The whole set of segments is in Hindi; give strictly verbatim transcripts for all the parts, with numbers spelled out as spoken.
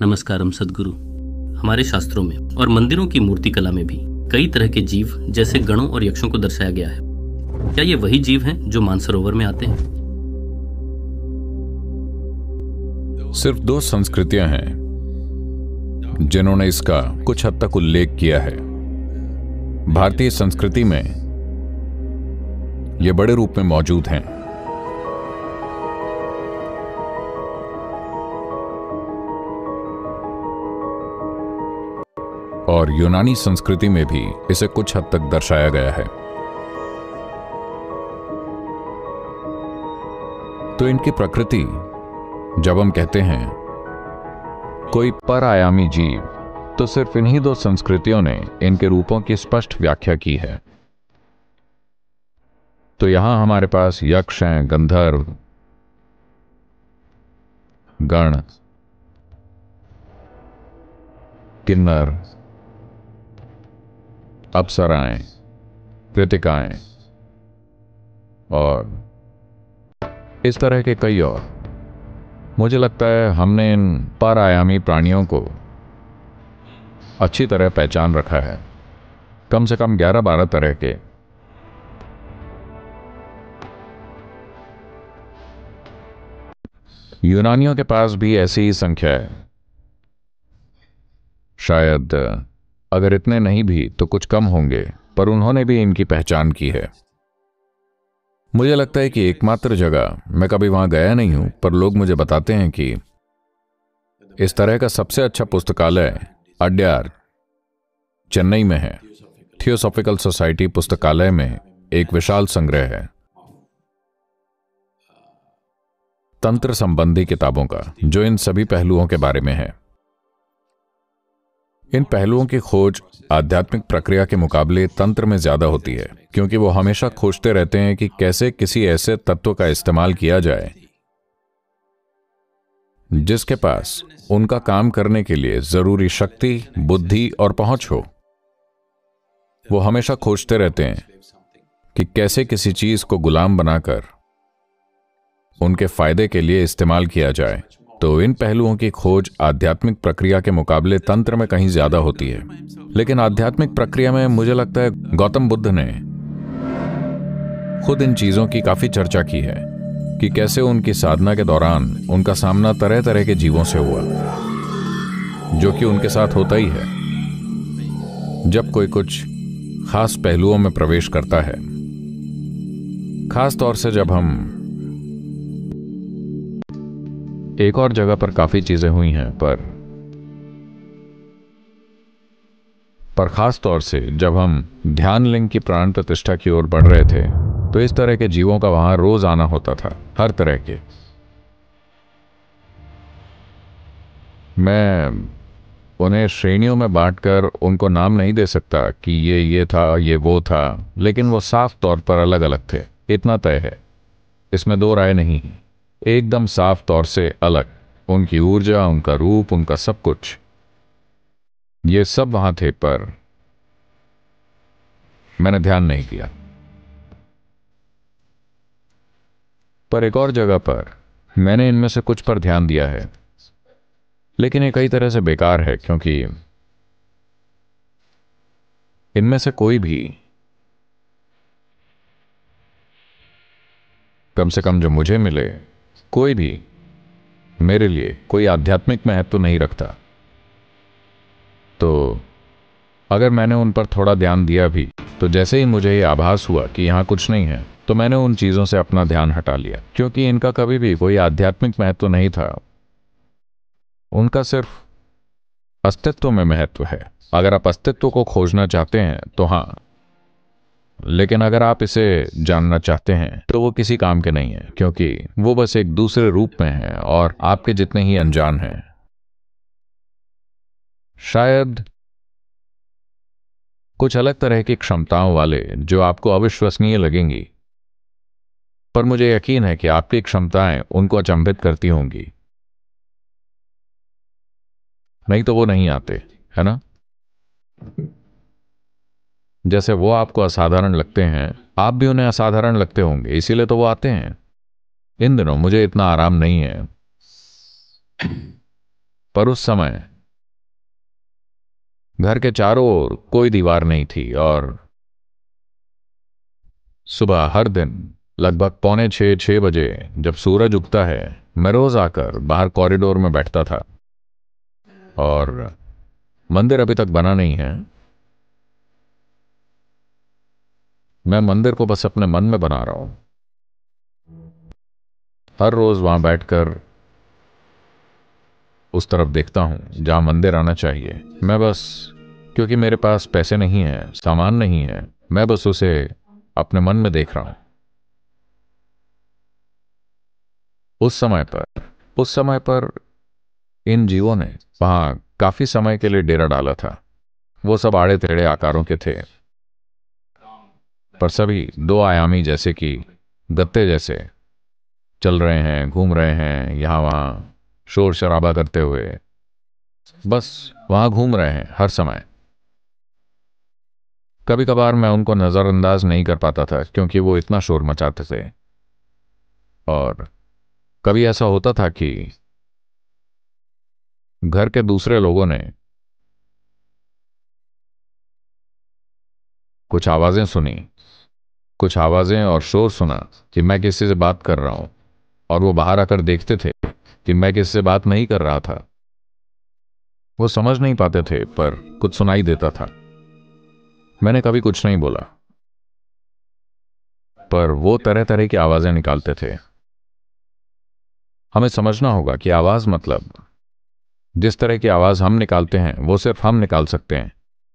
नमस्कारम सद्गुरु। हमारे शास्त्रों में और मंदिरों की मूर्ति कला में भी कई तरह के जीव जैसे गणों और यक्षों को दर्शाया गया है। क्या ये वही जीव हैं जो मानसरोवर में आते हैं? सिर्फ दो संस्कृतियां हैं जिन्होंने इसका कुछ हद तक उल्लेख किया है। भारतीय संस्कृति में ये बड़े रूप में मौजूद हैं। और यूनानी संस्कृति में भी इसे कुछ हद तक दर्शाया गया है। तो इनकी प्रकृति, जब हम कहते हैं कोई पर आयामी जीव, तो सिर्फ इन्हीं दो संस्कृतियों ने इनके रूपों की स्पष्ट व्याख्या की है। तो यहां हमारे पास यक्ष हैं, गंधर्व, गण, किन्नर, अप्सराएं, कृतिकाएं और इस तरह के कई और। मुझे लगता है हमने इन पर आयामी प्राणियों को अच्छी तरह पहचान रखा है, कम से कम ग्यारह बारह तरह के। यूनानियों के पास भी ऐसी ही संख्या है, शायद अगर इतने नहीं भी तो कुछ कम होंगे, पर उन्होंने भी इनकी पहचान की है। मुझे लगता है कि एकमात्र जगह, मैं कभी वहां गया नहीं हूं, पर लोग मुझे बताते हैं कि इस तरह का सबसे अच्छा पुस्तकालय अड्यार, चेन्नई में है। थियोसॉफिकल सोसाइटी पुस्तकालय में एक विशाल संग्रह है तंत्र संबंधी किताबों का, जो इन सभी पहलुओं के बारे में है। इन पहलुओं की खोज आध्यात्मिक प्रक्रिया के मुकाबले तंत्र में ज्यादा होती है, क्योंकि वो हमेशा खोजते रहते हैं कि कैसे किसी ऐसे तत्व का इस्तेमाल किया जाए जिसके पास उनका काम करने के लिए जरूरी शक्ति, बुद्धि और पहुंच हो। वो हमेशा खोजते रहते हैं कि कैसे किसी चीज को गुलाम बनाकर उनके फायदे के लिए इस्तेमाल किया जाए। तो इन पहलुओं की खोज आध्यात्मिक प्रक्रिया के मुकाबले तंत्र में कहीं ज्यादा होती है। लेकिन आध्यात्मिक प्रक्रिया में मुझे लगता है गौतम बुद्ध ने खुद इन चीजों की काफी चर्चा की है कि कैसे उनकी साधना के दौरान उनका सामना तरह तरह के जीवों से हुआ, जो कि उनके साथ होता ही है जब कोई कुछ खास पहलुओं में प्रवेश करता है। खास तौर से जब हम एक और जगह पर काफी चीजें हुई हैं, पर पर खास तौर से जब हम ध्यान लिंग की प्राण प्रतिष्ठा की ओर बढ़ रहे थे, तो इस तरह के जीवों का वहां रोज आना होता था, हर तरह के। मैं उन्हें श्रेणियों में बांटकर उनको नाम नहीं दे सकता कि ये ये था, ये वो था, लेकिन वो साफ तौर पर अलग अलग थे, इतना तय है। इसमें दो राय नहीं, एकदम साफ तौर से अलग। उनकी ऊर्जा, उनका रूप, उनका सब कुछ, ये सब वहां थे, पर मैंने ध्यान नहीं किया। पर एक और जगह पर मैंने इनमें से कुछ पर ध्यान दिया है, लेकिन ये कई तरह से बेकार है, क्योंकि इनमें से कोई भी, कम से कम जो मुझे मिले, कोई भी मेरे लिए कोई आध्यात्मिक महत्व तो नहीं रखता। तो अगर मैंने उन पर थोड़ा ध्यान दिया भी, तो जैसे ही मुझे ये आभास हुआ कि यहां कुछ नहीं है, तो मैंने उन चीजों से अपना ध्यान हटा लिया, क्योंकि इनका कभी भी कोई आध्यात्मिक महत्व तो नहीं था। उनका सिर्फ अस्तित्व में महत्व है। अगर आप अस्तित्व को खोजना चाहते हैं तो हां, लेकिन अगर आप इसे जानना चाहते हैं तो वो किसी काम के नहीं है, क्योंकि वो बस एक दूसरे रूप में है और आपके जितने ही अनजान हैं। शायद कुछ अलग तरह की क्षमताओं वाले, जो आपको अविश्वसनीय लगेंगी, पर मुझे यकीन है कि आपकी क्षमताएं उनको अचंभित करती होंगी, नहीं तो वो नहीं आते, है ना? जैसे वो आपको असाधारण लगते हैं, आप भी उन्हें असाधारण लगते होंगे, इसीलिए तो वो आते हैं। इन दिनों मुझे इतना आराम नहीं है, पर उस समय घर के चारों ओर कोई दीवार नहीं थी और सुबह हर दिन लगभग पौने छः छः बजे जब सूरज उगता है, मैं रोज आकर बाहर कॉरिडोर में बैठता था। और मंदिर अभी तक बना नहीं है, मैं मंदिर को बस अपने मन में बना रहा हूं। हर रोज वहां बैठकर उस तरफ देखता हूं जहां मंदिर आना चाहिए। मैं बस, क्योंकि मेरे पास पैसे नहीं है, सामान नहीं है, मैं बस उसे अपने मन में देख रहा हूं। उस समय पर उस समय पर इन जीवों ने वहां काफी समय के लिए डेरा डाला था। वो सब आड़े टेढ़े आकारों के थे, पर सभी दो आयामी, जैसे कि गत्ते जैसे चल रहे हैं, घूम रहे हैं, यहां वहां शोर शराबा करते हुए, बस वहां घूम रहे हैं हर समय। कभी कभार मैं उनको नजरअंदाज नहीं कर पाता था क्योंकि वो इतना शोर मचाते थे। और कभी ऐसा होता था कि घर के दूसरे लोगों ने कुछ आवाजें सुनी, कुछ आवाजें और शोर सुना कि मैं किसी से बात कर रहा हूं, और वो बाहर आकर देखते थे कि मैं किसी से बात नहीं कर रहा था। वो समझ नहीं पाते थे, पर कुछ सुनाई देता था। मैंने कभी कुछ नहीं बोला, पर वो तरह तरह की आवाजें निकालते थे। हमें समझना होगा कि आवाज मतलब, जिस तरह की आवाज हम निकालते हैं वो सिर्फ हम निकाल सकते हैं।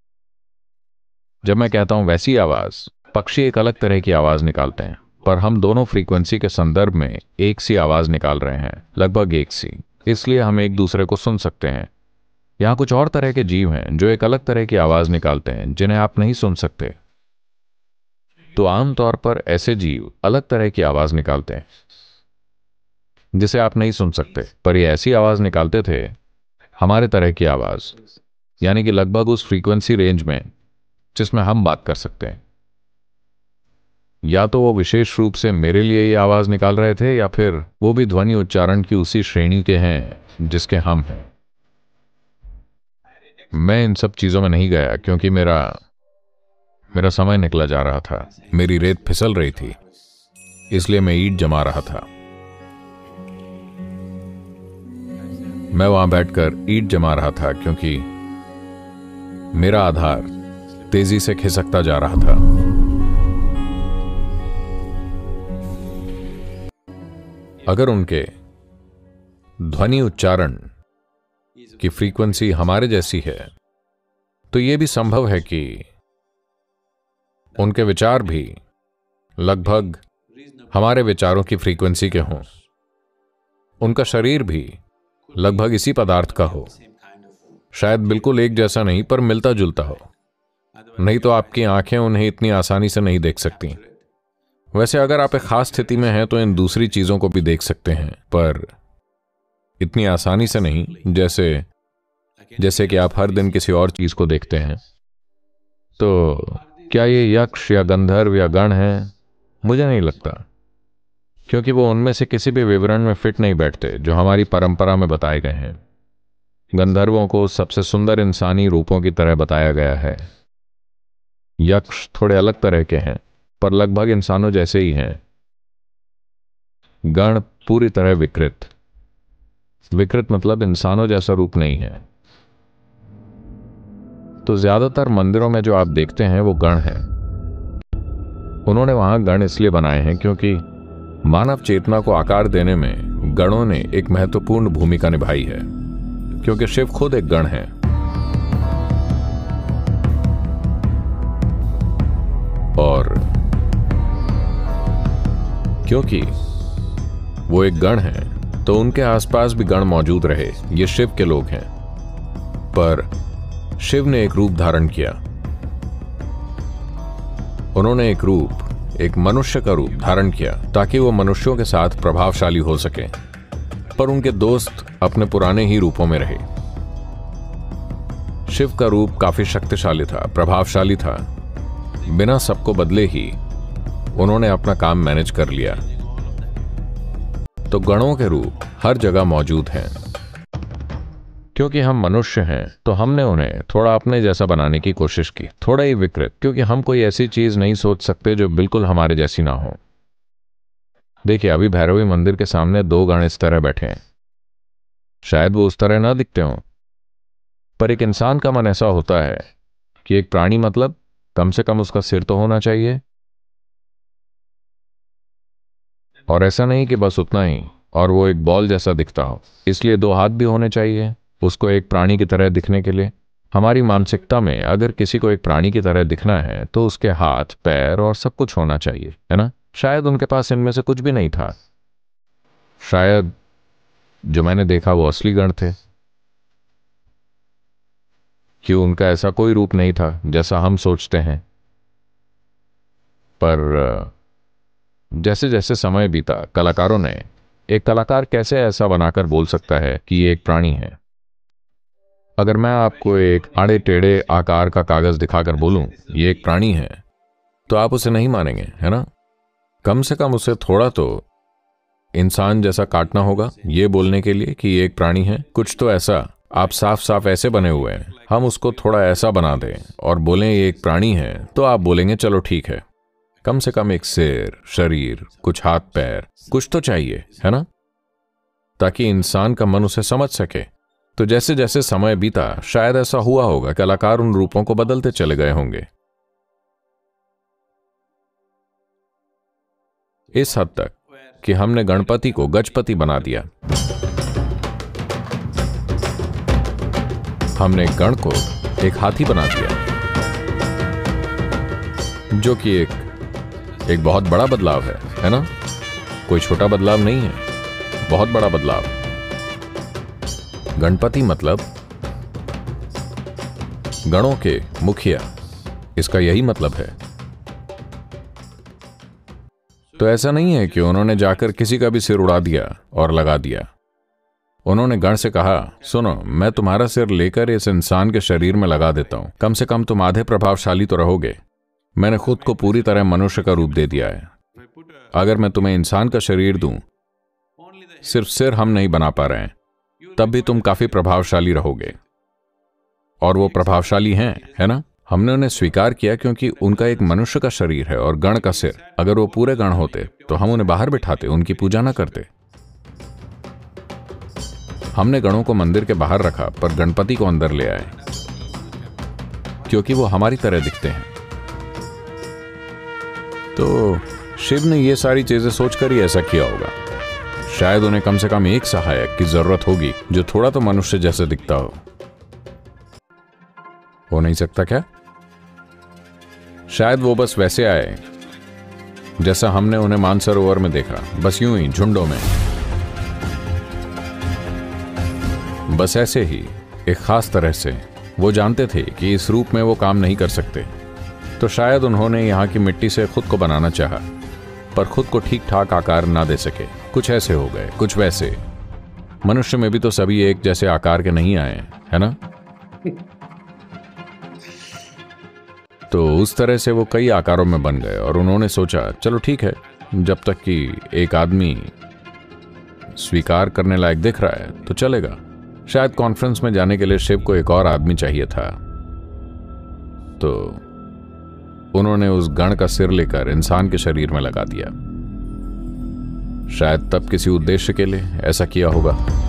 जब मैं कहता हूं वैसी आवाज, पक्षी एक अलग तरह की आवाज निकालते हैं, पर हम दोनों फ्रीक्वेंसी के संदर्भ में एक सी आवाज निकाल रहे हैं, लगभग एक सी। इसलिए हम एक दूसरे को सुन सकते हैं। यहां कुछ और तरह के जीव हैं जो एक अलग तरह की आवाज निकालते हैं जिन्हें आप नहीं सुन सकते। तो आमतौर पर ऐसे जीव अलग तरह की आवाज निकालते हैं जिसे आप नहीं सुन सकते, पर ये ऐसी आवाज निकालते थे, हमारे तरह की आवाज, यानी कि लगभग उस फ्रीक्वेंसी रेंज में जिसमें हम बात कर सकते हैं। या तो वो विशेष रूप से मेरे लिए ये आवाज निकाल रहे थे, या फिर वो भी ध्वनि उच्चारण की उसी श्रेणी के हैं जिसके हम हैं। मैं इन सब चीजों में नहीं गया क्योंकि मेरा मेरा समय निकला जा रहा था। मेरी रेत फिसल रही थी, इसलिए मैं ईंट जमा रहा था। मैं वहां बैठकर ईंट जमा रहा था क्योंकि मेरा आधार तेजी से खिसकता जा रहा था। अगर उनके ध्वनि उच्चारण की फ्रीक्वेंसी हमारे जैसी है, तो यह भी संभव है कि उनके विचार भी लगभग हमारे विचारों की फ्रीक्वेंसी के हों। उनका शरीर भी लगभग इसी पदार्थ का हो, शायद बिल्कुल एक जैसा नहीं, पर मिलता जुलता हो। नहीं तो आपकी आंखें उन्हें इतनी आसानी से नहीं देख सकती। वैसे अगर आप एक खास स्थिति में हैं तो इन दूसरी चीजों को भी देख सकते हैं, पर इतनी आसानी से नहीं जैसे जैसे कि आप हर दिन किसी और चीज को देखते हैं। तो क्या ये यक्ष या गंधर्व या गण है? मुझे नहीं लगता, क्योंकि वो उनमें से किसी भी विवरण में फिट नहीं बैठते जो हमारी परंपरा में बताए गए हैं। गंधर्वों को सबसे सुंदर इंसानी रूपों की तरह बताया गया है। यक्ष थोड़े अलग तरह के हैं, पर लगभग इंसानों जैसे ही हैं। गण पूरी तरह विकृत। विकृत मतलब इंसानों जैसा रूप नहीं है। तो ज्यादातर मंदिरों में जो आप देखते हैं वो गण हैं। उन्होंने वहां गण इसलिए बनाए हैं क्योंकि मानव चेतना को आकार देने में गणों ने एक महत्वपूर्ण भूमिका निभाई है, क्योंकि शिव खुद एक गण है। और क्योंकि वो एक गण है तो उनके आसपास भी गण मौजूद रहे। ये शिव के लोग हैं, पर शिव ने एक रूप धारण किया। उन्होंने एक रूप, एक मनुष्य का रूप धारण किया ताकि वो मनुष्यों के साथ प्रभावशाली हो सके, पर उनके दोस्त अपने पुराने ही रूपों में रहे। शिव का रूप काफी शक्तिशाली था, प्रभावशाली था। बिना सबको बदले ही उन्होंने अपना काम मैनेज कर लिया। तो गणों के रूप हर जगह मौजूद हैं, क्योंकि हम मनुष्य हैं तो हमने उन्हें थोड़ा अपने जैसा बनाने की कोशिश की, थोड़ा ही विकृत, क्योंकि हम कोई ऐसी चीज नहीं सोच सकते जो बिल्कुल हमारे जैसी ना हो। देखिए, अभी भैरवी मंदिर के सामने दो गण इस तरह बैठे हैं। शायद वो उस तरह ना दिखते हों, पर एक इंसान का मन ऐसा होता है कि एक प्राणी मतलब कम से कम उसका सिर तो होना चाहिए, और ऐसा नहीं कि बस उतना ही और वो एक बॉल जैसा दिखता हो, इसलिए दो हाथ भी होने चाहिए उसको एक प्राणी की तरह दिखने के लिए। हमारी मानसिकता में अगर किसी को एक प्राणी की तरह दिखना है तो उसके हाथ, पैर और सब कुछ होना चाहिए, है ना? शायद उनके पास इनमें से कुछ भी नहीं था। शायद जो मैंने देखा वो असली गण थे, कि उनका ऐसा कोई रूप नहीं था जैसा हम सोचते हैं। पर जैसे जैसे समय बीता, कलाकारों ने, एक कलाकार कैसे ऐसा बनाकर बोल सकता है कि ये एक प्राणी है? अगर मैं आपको एक आड़े टेढ़े आकार का कागज दिखाकर बोलूं ये एक प्राणी है, तो आप उसे नहीं मानेंगे, है ना? कम से कम उसे थोड़ा तो इंसान जैसा काटना होगा ये बोलने के लिए कि ये एक प्राणी है। कुछ तो ऐसा, आप साफ साफ ऐसे बने हुए हैं, हम उसको थोड़ा ऐसा बना दें और बोलें ये एक प्राणी है, तो आप बोलेंगे चलो ठीक है। कम से कम एक सिर, शरीर, कुछ हाथ पैर, कुछ तो चाहिए, है ना, ताकि इंसान का मन उसे समझ सके। तो जैसे जैसे समय बीता, शायद ऐसा हुआ होगा, कलाकार उन रूपों को बदलते चले गए होंगे, इस हद तक कि हमने गणपति को गजपति बना दिया। हमने गण को एक हाथी बना दिया, जो कि एक एक बहुत बड़ा बदलाव है, है ना? कोई छोटा बदलाव नहीं है, बहुत बड़ा बदलाव। गणपति मतलब गणों के मुखिया, इसका यही मतलब है। तो ऐसा नहीं है कि उन्होंने जाकर किसी का भी सिर उड़ा दिया और लगा दिया। उन्होंने गण से कहा, सुनो, मैं तुम्हारा सिर लेकर इस इंसान के शरीर में लगा देता हूं, कम से कम तुम आधे प्रभावशाली तो रहोगे। मैंने खुद को पूरी तरह मनुष्य का रूप दे दिया है। अगर मैं तुम्हें इंसान का शरीर दूं, सिर्फ सिर हम नहीं बना पा रहे हैं, तब भी तुम काफी प्रभावशाली रहोगे। और वो प्रभावशाली हैं, है ना? हमने उन्हें स्वीकार किया क्योंकि उनका एक मनुष्य का शरीर है और गण का सिर। अगर वो पूरे गण होते तो हम उन्हें बाहर बिठाते, उनकी पूजा ना करते। हमने गणों को मंदिर के बाहर रखा, पर गणपति को अंदर ले आए, क्योंकि वो हमारी तरह दिखते हैं। तो शिव ने ये सारी चीजें सोचकर ही ऐसा किया होगा। शायद उन्हें कम से कम एक सहायक की जरूरत होगी जो थोड़ा तो मनुष्य जैसे दिखता हो। हो नहीं सकता क्या? शायद वो बस वैसे आए जैसा हमने उन्हें मानसरोवर में देखा, बस यूं ही झुंडों में, बस ऐसे ही, एक खास तरह से। वो जानते थे कि इस रूप में वो काम नहीं कर सकते, तो शायद उन्होंने यहाँ की मिट्टी से खुद को बनाना चाहा, पर खुद को ठीक ठाक आकार ना दे सके। कुछ ऐसे हो गए, कुछ वैसे। मनुष्य में भी तो सभी एक जैसे आकार के नहीं आए, है ना? तो उस तरह से वो कई आकारों में बन गए और उन्होंने सोचा चलो ठीक है, जब तक कि एक आदमी स्वीकार करने लायक दिख रहा है तो चलेगा। शायद कॉन्फ्रेंस में जाने के लिए शिव को एक और आदमी चाहिए था, तो उन्होंने उस गण का सिर लेकर इंसान के शरीर में लगा दिया। शायद तब किसी उद्देश्य के लिए ऐसा किया होगा।